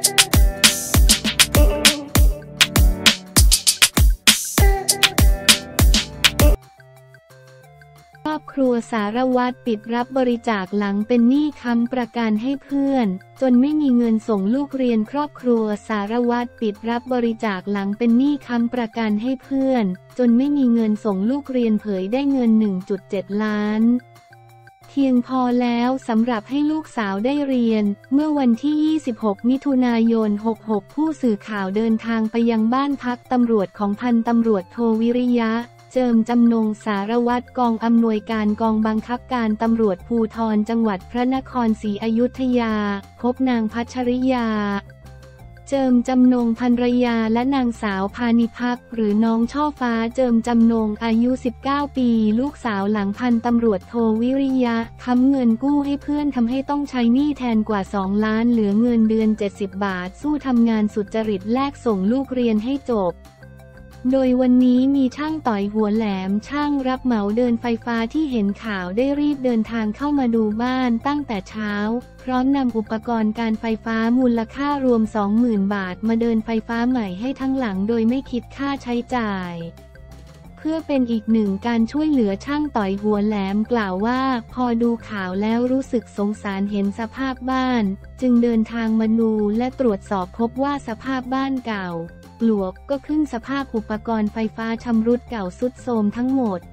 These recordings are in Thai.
ครอบครัวสารวัตรปิดรับบริจาคหลังเป็นหนี้ค้ำประกันให้เพื่อนจนไม่มีเงินส่งลูกเรียนครอบครัวสารวัตรปิดรับบริจาคหลังเป็นหนี้ค้ำประกันให้เพื่อนจนไม่มีเงินส่งลูกเรียนเผยได้เงิน 1.7 ล้านเพียงพอแล้วสำหรับให้ลูกสาวได้เรียนเมื่อวันที่ 26 มิถุนายน 66 ผู้สื่อข่าวเดินทางไปยังบ้านพักตำรวจของพันตำรวจโทวิริยะเจิมจำนงสารวัตรกองอำนวยการกองบังคับการตำรวจภูธรจังหวัดพระนครศรีอยุธยาพบนางพัชริยาเจิมจำนงภรรยาและนางสาวพานิภักหรือน้องช่อฟ้าเจิมจำนงอายุ 19 ปีลูกสาวหลังพันตำรวจโทวิริยะค้ำเงินกู้ให้เพื่อนทำให้ต้องใช้หนี้แทนกว่า 2 ล้านเหลือเงินเดือน 70 บาทสู้ทำงานสุจริตแลกส่งลูกเรียนให้จบโดยวันนี้มีช่างต่อยหัวแหลมช่างรับเหมาเดินไฟฟ้าที่เห็นข่าวได้รีบเดินทางเข้ามาดูบ้านตั้งแต่เช้าพร้อมนำอุปกรณ์การไฟฟ้ามูลค่ารวม 20,000 บาทมาเดินไฟฟ้าใหม่ให้ทั้งหลังโดยไม่คิดค่าใช้จ่ายเพื่อเป็นอีกหนึ่งการช่วยเหลือช่างต่อยหัวแหลมกล่าวว่าพอดูข่าวแล้วรู้สึกสงสารเห็นสภาพบ้านจึงเดินทางมาดูและตรวจสอบพบว่าสภาพบ้านเก่าปลวกก็ขึ้นสภาพอุปกรณ์ไฟฟ้าชำรุดเก่าทรุดโทรมทั้งหมด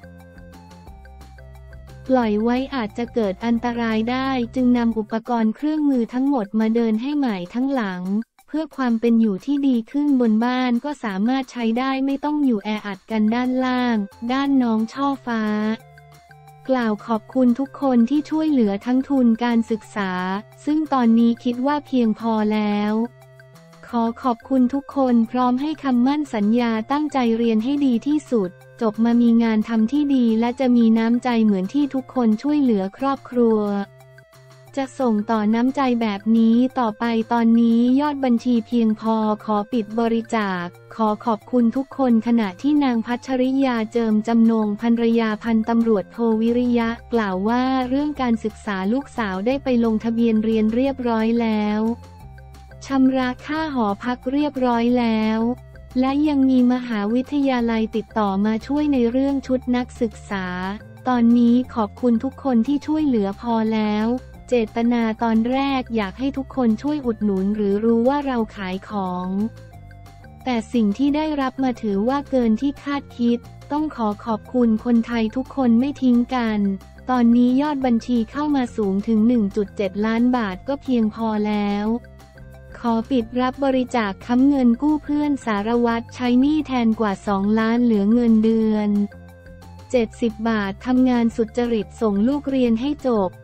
ปล่อยไว้อาจจะเกิดอันตรายได้จึงนำอุปกรณ์เครื่องมือทั้งหมดมาเดินให้ใหม่ทั้งหลังเพื่อความเป็นอยู่ที่ดีขึ้นบนบ้านก็สามารถใช้ได้ไม่ต้องอยู่แออัดกันด้านล่างด้านน้องช่อฟ้ากล่าวขอบคุณทุกคนที่ช่วยเหลือทั้งทุนการศึกษาซึ่งตอนนี้คิดว่าเพียงพอแล้วขอขอบคุณทุกคนพร้อมให้คำมั่นสัญญาตั้งใจเรียนให้ดีที่สุดจบมามีงานทำที่ดีและจะมีน้ำใจเหมือนที่ทุกคนช่วยเหลือครอบครัวจะส่งต่อน้ำใจแบบนี้ต่อไปตอนนี้ยอดบัญชีเพียงพอขอปิดบริจาคขอขอบคุณทุกคนขณะที่นางพัชริยาเจิมจำนงภรรยาพันตำรวจโทวิริยะกล่าวว่าเรื่องการศึกษาลูกสาวได้ไปลงทะเบียนเรียนเรียบร้อยแล้วชำระค่าหอพักเรียบร้อยแล้วและยังมีมหาวิทยาลัยติดต่อมาช่วยในเรื่องชุดนักศึกษาตอนนี้ขอบคุณทุกคนที่ช่วยเหลือพอแล้วเจตนาตอนแรกอยากให้ทุกคนช่วยอุดหนุนหรือรู้ว่าเราขายของแต่สิ่งที่ได้รับมาถือว่าเกินที่คาดคิดต้องขอขอบคุณคนไทยทุกคนไม่ทิ้งกันตอนนี้ยอดบัญชีเข้ามาสูงถึง 1.7 ล้านบาทก็เพียงพอแล้วขอปิดรับบริจาคค้ำเงินกู้เพื่อนสารวัตรใช้หนี้แทนกว่า 2 ล้านเหลือเงินเดือน 70 บาททำงานสุจริตส่งลูกเรียนให้จบ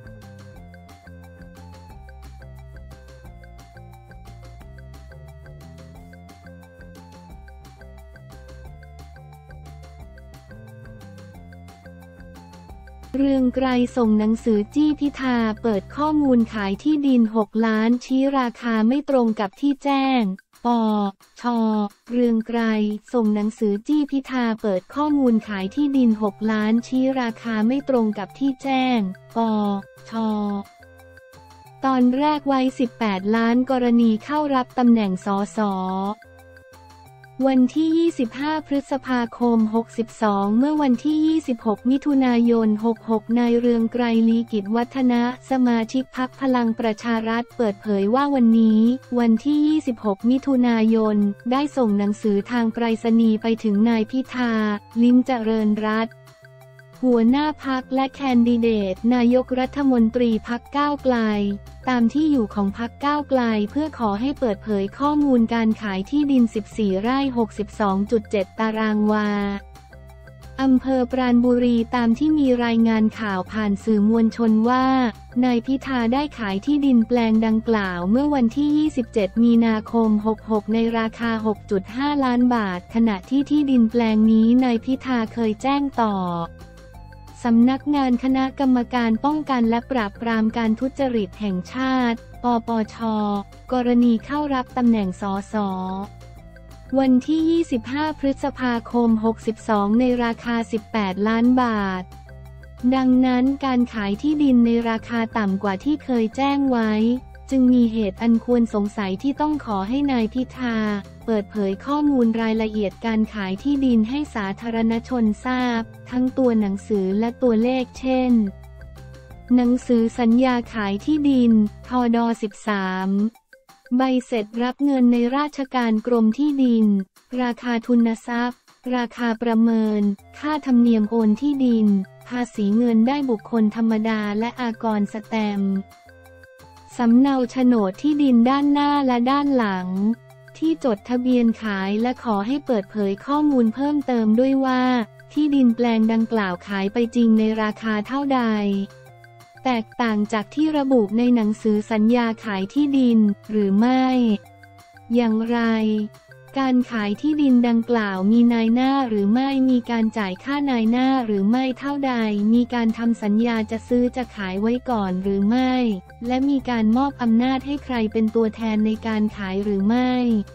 เรืองไกรส่งหนังสือจี้พิธาเปิดข้อมูลขายที่ดิน 6 ล้านชี้ราคาไม่ตรงกับที่แจ้งปช.เรืองไกรส่งหนังสือจี้พิธาเปิดข้อมูลขายที่ดิน 6 ล้านชี้ราคาไม่ตรงกับที่แจ้งปช.ตอนแรกไว้ 18 ล้านกรณีเข้ารับตำแหน่งสส.วันที่ 25 พฤษภาคม 62 เมื่อวันที่ 26 มิถุนายน 66 นายเรืองไกร ลีกิจวัฒนะสมาชิกพรรคพลังประชารัฐเปิดเผยว่าวันนี้วันที่ 26 มิถุนายนได้ส่งหนังสือทางไปรษณีย์ไปถึงนายพิธา ลิ้มเจริญรัตน์หัวหน้าพรรคและแคนดิเดตนายกรัฐมนตรีพรรคก้าวไกลตามที่อยู่ของพรรคก้าวไกลเพื่อขอให้เปิดเผยข้อมูลการขายที่ดิน 14 ไร่ 62.7 ตารางวาอำเภอปราณบุรีตามที่มีรายงานข่าวผ่านสื่อมวลชนว่านายพิธาได้ขายที่ดินแปลงดังกล่าวเมื่อวันที่ 27 มีนาคม 66 ในราคา 6.5 ล้านบาทขณะที่ที่ดินแปลงนี้นายพิธาเคยแจ้งต่อสำนักงานคณะกรรมการป้องกันและปราบปรามการทุจริตแห่งชาติ ปปช.กรณีเข้ารับตำแหน่งสส.วันที่ 25 พฤษภาคม 62 ในราคา 18 ล้านบาทดังนั้นการขายที่ดินในราคาต่ำกว่าที่เคยแจ้งไว้จึงมีเหตุอันควรสงสัยที่ต้องขอให้นายพิธาเปิดเผยข้อมูลรายละเอียดการขายที่ดินให้สาธารณชนทราบทั้งตัวหนังสือและตัวเลขเช่นหนังสือสัญญาขายที่ดินทด13ใบเสร็จรับเงินในราชการกรมที่ดินราคาทุนทรัพย์ราคาประเมินค่าธรรมเนียมโอนที่ดินภาษีเงินได้บุคคลธรรมดาและอากรสแตมป์สำเนาโฉนดที่ดินด้านหน้าและด้านหลังที่จดทะเบียนขายและขอให้เปิดเผยข้อมูลเพิ่มเติมด้วยว่าที่ดินแปลงดังกล่าวขายไปจริงในราคาเท่าใดแตกต่างจากที่ระบุในหนังสือสัญญาขายที่ดินหรือไม่อย่างไรการขายที่ดินดังกล่าวมีนายหน้าหรือไม่มีการจ่ายค่านายหน้าหรือไม่เท่าใดมีการทำสัญญาจะซื้อจะขายไว้ก่อนหรือไม่และมีการมอบอำนาจให้ใครเป็นตัวแทนในการขายหรือไม่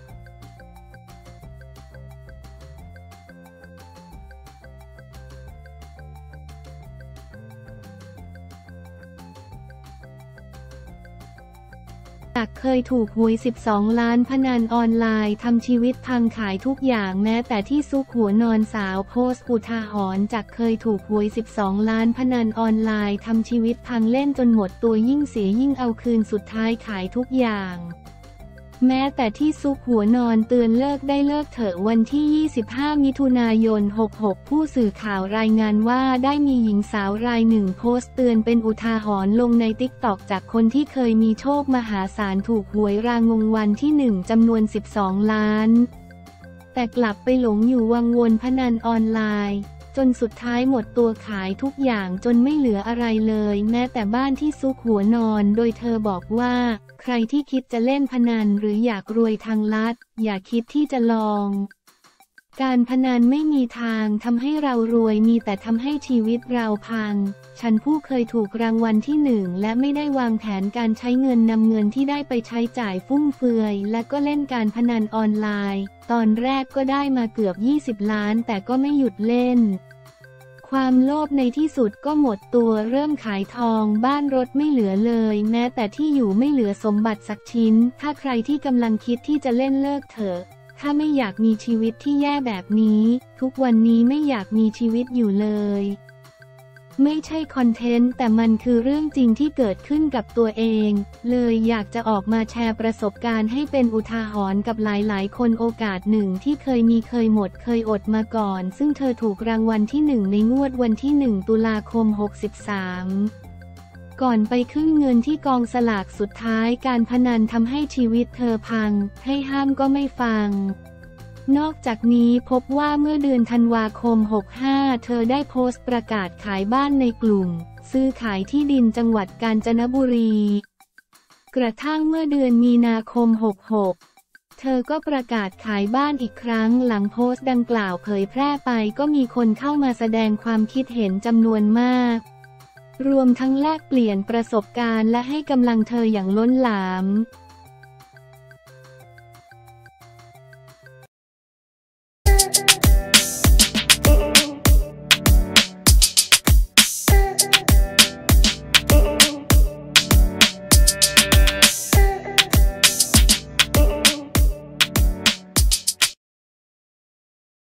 จากเคยถูกหวย12 ล้านพนันออนไลน์ทำชีวิตพังขายทุกอย่างแม้แต่ที่ซุกหัวนอนสาวโพสต์อุทาหรณ์จากเคยถูกหวย12 ล้านพนันออนไลน์ทำชีวิตพังเล่นจนหมดตัวยิ่งเสียยิ่งเอาคืนสุดท้ายขายทุกอย่างแม้แต่ที่ซุกหัวนอนเตือนเลิกได้เลิกเถอะวันที่25 มิถุนายน 66ผู้สื่อข่าวรายงานว่าได้มีหญิงสาวรายหนึ่งโพสต์เตือนเป็นอุทาหรณ์ลงในติ๊กต็อกจากคนที่เคยมีโชคมหาศาลถูกหวยรางวัลที่1จำนวน12 ล้านแต่กลับไปหลงอยู่วังวนพนันออนไลน์จนสุดท้ายหมดตัวขายทุกอย่างจนไม่เหลืออะไรเลยแม้แต่บ้านที่ซุกหัวนอนโดยเธอบอกว่าใครที่คิดจะเล่นพนันหรืออยากรวยทางลัดอย่าคิดที่จะลองการพนันไม่มีทางทำให้เรารวยมีแต่ทำให้ชีวิตเราพังฉันผู้เคยถูกรางวัลที่1และไม่ได้วางแผนการใช้เงินนำเงินที่ได้ไปใช้จ่ายฟุ่มเฟือยและก็เล่นการพนันออนไลน์ตอนแรกก็ได้มาเกือบ20 ล้านแต่ก็ไม่หยุดเล่นความโลภในที่สุดก็หมดตัวเริ่มขายทองบ้านรถไม่เหลือเลยแม้แต่ที่อยู่ไม่เหลือสมบัติสักชิ้นถ้าใครที่กำลังคิดที่จะเล่นเลิกเถอะถ้าไม่อยากมีชีวิตที่แย่แบบนี้ทุกวันนี้ไม่อยากมีชีวิตอยู่เลยไม่ใช่คอนเทนต์แต่มันคือเรื่องจริงที่เกิดขึ้นกับตัวเองเลยอยากจะออกมาแชร์ประสบการณ์ให้เป็นอุทาหรณ์กับหลายๆคนโอกาสหนึ่งที่เคยมีเคยหมดเคยอดมาก่อนซึ่งเธอถูกรางวัลที่1ในงวดวันที่1 ตุลาคม 63ก่อนไปขึ้นเงินที่กองสลากสุดท้ายการพนันทำให้ชีวิตเธอพังให้ห้ามก็ไม่ฟังนอกจากนี้พบว่าเมื่อเดือนธันวาคม 65เธอได้โพสต์ประกาศขายบ้านในกลุ่มซื้อขายที่ดินจังหวัดกาญจนบุรีกระทั่งเมื่อเดือนมีนาคม 66เธอก็ประกาศขายบ้านอีกครั้งหลังโพสต์ดังกล่าวเผยแพร่ไปก็มีคนเข้ามาแสดงความคิดเห็นจำนวนมากรวมทั้งแลกเปลี่ยนประสบการณ์และให้กำลังเธออย่างล้นหลาม